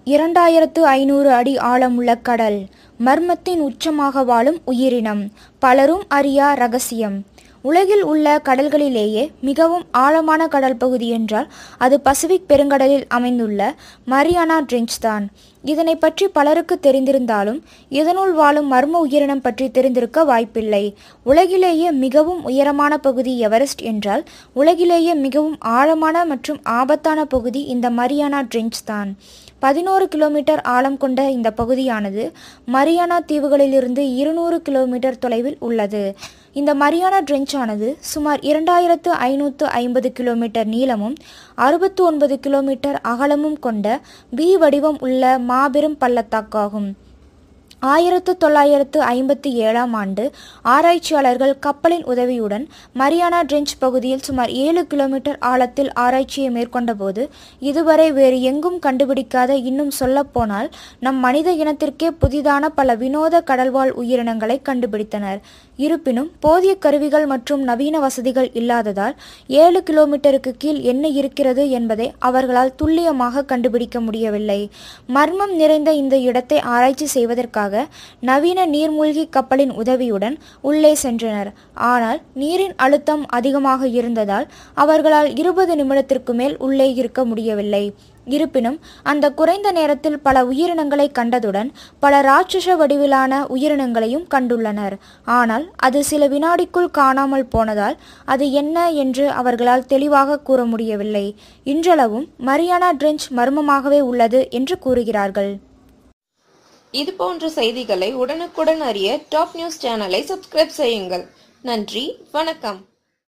2500 அடி ஆழமுள்ள கடல், மர்மத்தின் உச்சமாக வாழும் உயிரினம், பலரும் அறியா ரகசியம். உலகில் உள்ள கடல்களிலேயே மிகவும் ஆழமான கடல் பகுதி என்றால் அது பசிபிக் பெருங்கடலில் அமைந்துள்ள மரியானா ட்ரெஞ்ச் தான். இதனை பற்றி பலருக்கு தெரிந்திருந்தாலும் இதனுள் வாழும் மர்ம உயிரினம் பற்றி தெரிந்திருக்க வாய்ப்பில்லை. உலகிலேயே மிகவும் உயரமான பகுதி எவரெஸ்ட் என்றால் உலகிலேயே மிகவும் ஆழமான மற்றும் ஆபத்தான பகுதி இந்த மரியானா ட்ரெஞ்ச் தான். 11 கிலோமீட்டர் ஆழம் கொண்ட இந்த பகுதியானது மரியானா தீவுகளிலிருந்து 200 கிலோமீட்டர் தொலைவில் உள்ளது. இந்த மரியானா ட்ரெஞ்ச் ஆனது சுமார் 2550 கிலோமீட்டர் நீளமும் 69 கிலோமீட்டர் அகலமும் கொண்ட வி வடிவம் உள்ள மாபெரும் பள்ளத்தாக்காகும். 1957ஆம் ஆண்டு ஆராய்ச்சியாளர்கள் கப்பலின் உதவியுடன் மரியானா ட்ரெஞ்ச் பகுதியில் சுமார் 7 கிலோமீட்டர் ஆழத்தில் ஆராய்ச்சியை மேற்கொண்டபோது இதுவரை வேறு எங்கும் கண்டுபிடிக்காத, இன்னும் சொல்லப்போனால் நம் மனித இனத்திற்கே புதிதான பல வினோத கடல்வாழ் உயிரினங்களை கண்டுபிடித்தனர். இருப்பினும் போதிய கருவிகள் மற்றும் நவீன வசதிகள் இல்லாததால் 7 கிலோமீட்டருக்கு கீழ் என்ன இருக்கிறது என்பதை அவர்களால் துல்லியமாக கண்டுபிடிக்க முடியவில்லை. மர்மம் நிறைந்த இந்த இடத்தை ஆராய்ச்சி செய்வதற்காக நவீன நீர்மூழ்கி கப்பலின் உதவியுடன் உள்ளே சென்றனர். ஆனால் நீரின் அழுத்தம் அதிகமாக இருந்ததால் அவர்களால் 20 நிமிடத்திற்கு மேல் உள்ளே இருக்க முடியவில்லை. இருப்பினும் அந்த குறைந்த நேரத்தில் பல உயிரினங்களை கண்டதுடன் பல ராட்சச வடிவிலான உயிரினங்களையும் கண்டுள்ளனர். ஆனால் அது சில வினாடிக்குள் காணாமல் போனதால் அது என்ன என்று அவர்களால் தெளிவாக கூற முடியவில்லை. இன்றளவும் மரியானா ட்ரெஞ்ச் மர்மமாகவே உள்ளது என்று கூறுகிறார்கள். இது போன்ற செய்திகளை உடனுக்குடன் அறிய டாப் நியூஸ் சேனலை சப்ஸ்கிரைப் செய்யுங்கள். நன்றி, வணக்கம்.